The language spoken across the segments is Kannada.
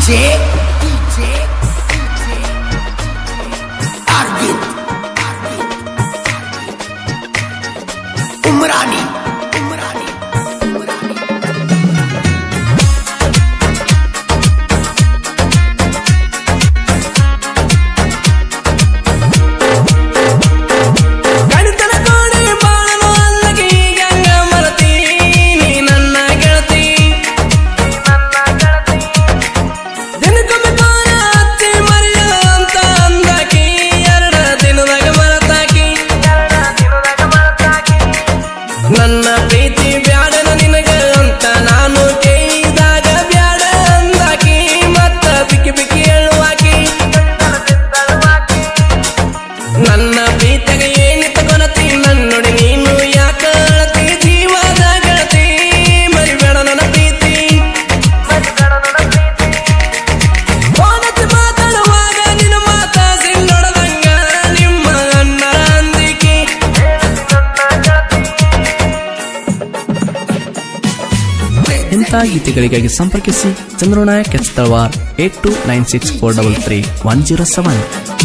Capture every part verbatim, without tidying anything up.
ಡಿಜೆ ಅರ್ವಿಂದ್ ಉಮ್ರಾನಿ ಉಮ್ರಾನಿ ಉಮ್ರಾನಿ ನನ್ನ ಪ್ರೀತಿ ಬ್ಯಾಡನ ನಿನಗ ಅಂತ ನಾನು ಕೇಳಿದಾಗ ಬ್ಯಾಡ ಅಂದಾಕಿ ಮತ್ತ ಬಿಕ್ಕಿ ಬಿಕ್ಕಿ ಹೇಳುವಾಕಿ ನನ್ನ ಪ್ರೀತಿಗ ಏನಿತ್ತ ಕೊನತಿ ನನ್ನೊಡಿ ನೀನು ಯಾಕ ಅಳತಿ ಜೀವದ ಗೆಳತಿ ಮರಿಬೇಡ ನನ್ನ ಪ್ರೀತಿ ಫೋನತ್ತಿ ಮಾತಾಡುವಾಗ ನಿನ್ನ ಮಾತ ಸಿನ್ನೊಡದಂಗ ನಿಮ್ಮ ಅಣ್ಣರ ಅಂದಿಕಿ ಇಂಥ ಗೀತೆಗಳಿಗಾಗಿ ಸಂಪರ್ಕಿಸಿ Chandranayak H Talawar eight two nine six four double three one zero seven.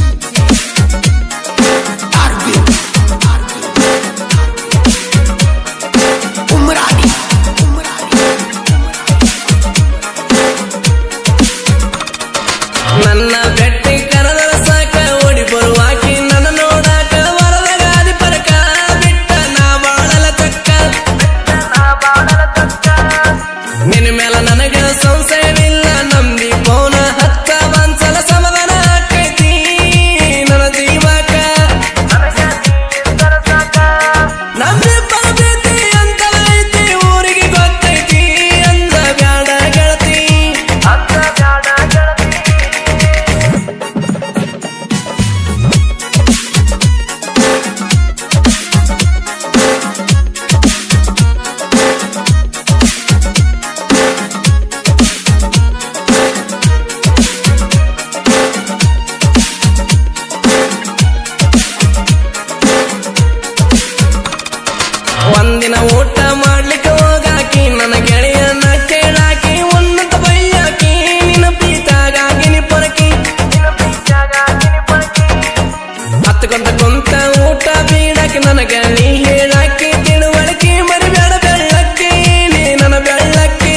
ನನ್ನ ಬೆಟ್ಟಿ ಕರದರ ಸಾಕ ಓಡಿ ಬರುವಾಕಿ ನನ್ನ ನೋಡಾಕ ವರದ ಗಾದಿ ಪರಕ ಬಿಟ್ಟ ನಾ ಬಾಳಲ ತಕ್ಕ ನಿನ್ನ ಮೇಲ ನನಗ ಸಂಶಯವಿಲ್ಲ ನಂಬಿ ಪೌನ ಹತ್ತ ಒಂದ್ಸಲ ಸಮಾಧಾನ ಆಕೈತಿ ನನ್ನ ಜೀವಕ ನಮ್ಮಿಬ್ಬರ ಪ್ರೀತಿ ಅಂತ ಐತಿ ಊರಿಗೆ ಗೊತ್ತೈತಿ ಅಂದ ಬ್ಯಾಡ ಗೆಳತಿ ಒಂದಿನ ಊಟ ಮಾಡ್ಲಿಕ್ಕೆ ಹೋಗಾಕಿ ನನ್ನ ಗೆಳೆಯನ ಕೇಳಾಕಿ ಉನ್ನತ ಬೈಯಾಕಿ ನಿನ್ನ ಪ್ರೀತಾಗಾಗಿ ನಿ ಪೊರಕಿ ಹತ್ತಕೊಂತ ಕುಂತ ಊಟ ಬೀಡಾಕಿ ನನಗ ನೀ ಹೇಳಾಕಿ ತಿಳುವಳಿಕೆ ಮರಿಬೇಡ ಬೆಳ್ಳಕ್ಕಿ ನೀ ನನ್ನ ಬೆಳ್ಳಕ್ಕಿ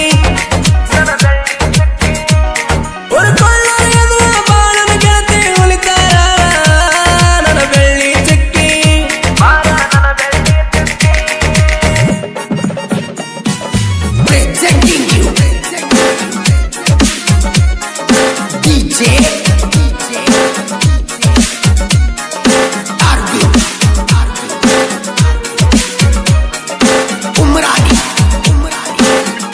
ಉಳ್ಕೊಳ್ಳ ಎನ್ನುವ ಬಾಳನ ಗೆಳತಿ ಉಳಿತಾರ ನನ್ನ ಬೆಳ್ಳಿ ಚಿಕ್ಕಿ presenting you DJ Arvind Umrani Umrani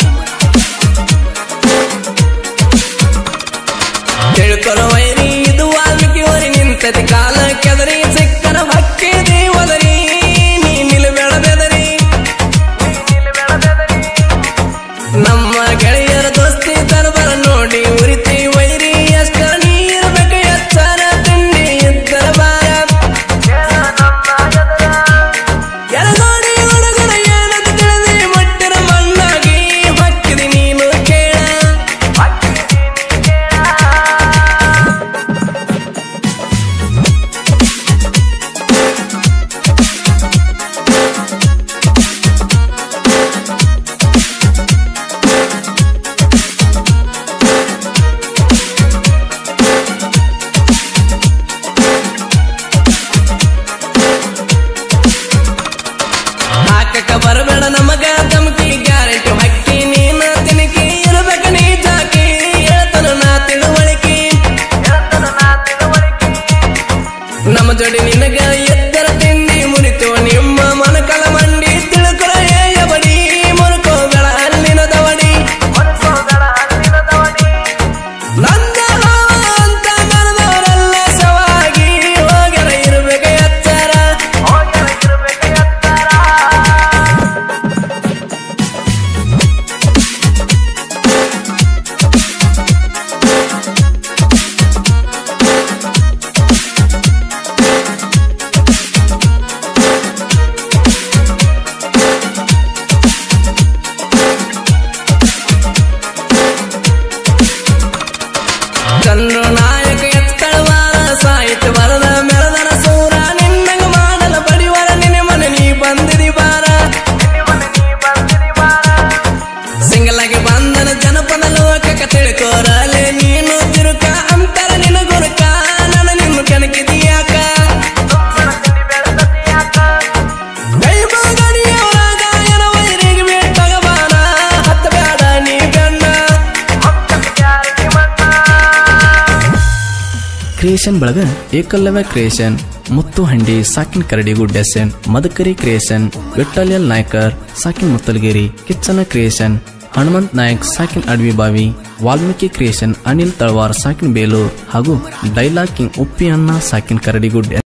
ತಿಳ್ಕೊಳ ವೈರಿ ಇದು ವಾಲ್ಮೀಕಿ ಹೊರಿ ನಿಂತತಿ ಕಾಲ ಕೆದರಿ ಸಿಕ್ಕನ ಹಕ್ಕಿದಿ ಒದರಿ ನೀ ನಿಲ್ಬೇಡ ಬೆದರಿ ನಮ್ಮ ಗೆಳೆಯರ ದೋಸ್ತಿ ದರ್ಬರ ನೋಡಿ ಉರಿತಿ ವೈರಿ ಅಷ್ಟ ನೀ ಚಂದ್ರು ನಾಯಕ ಎತ್ತಳವಾರ ಸಾಹಿತ್ಯ ಬರದ ಮೆರದನ ಸೂರ ನಿನ್ನಂಗ ಮಾಡಲ ಬಡಿವಾರ ನಿನ್ನ ಮನೆ ನೀ ಬಂದಿರಿ ಬಾರ ಸಿಂಗಲ್ ಆಗಿ ಬಂದನ ಜನಪದ ಲೋಕಕ್ಕೆ ತಿಳ್ಕೋರಲೆ ನೀನು ತಿರುಕ ಅಂತರ ನಿನ್ನ ಗುರುಕ ನನ್ನ ನಿನ್ನ ಕೆಣಕಿದೀಯಾಕ ಗೈಬಗಡಿಯವರ ಗಾಯನ ವೈರಿಗೆ ಬೇಟಗಬಾನ ಹತ್ತ ಬೇಡ ನೀ ಬೆನ್ನ ಕ್ರಿಯೇಷನ್ ಬಳಗ ಏಕಲವ್ಯ ಕ್ರಿಯೇಷನ್ ಮುತ್ತು ಹಂಡಿ ಸಾಕಿನ್ ಕರಡಿಗುಡ್ ಎಸ್ಎನ್ ಮದಕರಿ ಕ್ರಿಯೇಷನ್ ವಿಠ್ಠಲ್ ನಾಯ್ಕರ್ ಸಾಕಿನ್ ಮುತ್ತಲಗಿರಿ ಕಿಚ್ಚನ ಕ್ರಿಯೇಷನ್ ಹನುಮಂತ್ ನಾಯಕ್ ಸಾಕಿನ್ ಅಡವಿ ಬಾವಿ ವಾಲ್ಮೀಕಿ ಕ್ರಿಯೇಷನ್ ಅನಿಲ್ ತಳವಾರ್ ಸಾಕಿನ್ ಬೇಲೂರ್ ಹಾಗೂ ಡೈಲಾಗ್ ಕಿಂಗ್ ಉಪ್ಪಿ ಅಣ್ಣ ಸಾಕಿನ್ ಕರಡಿಗುಡ್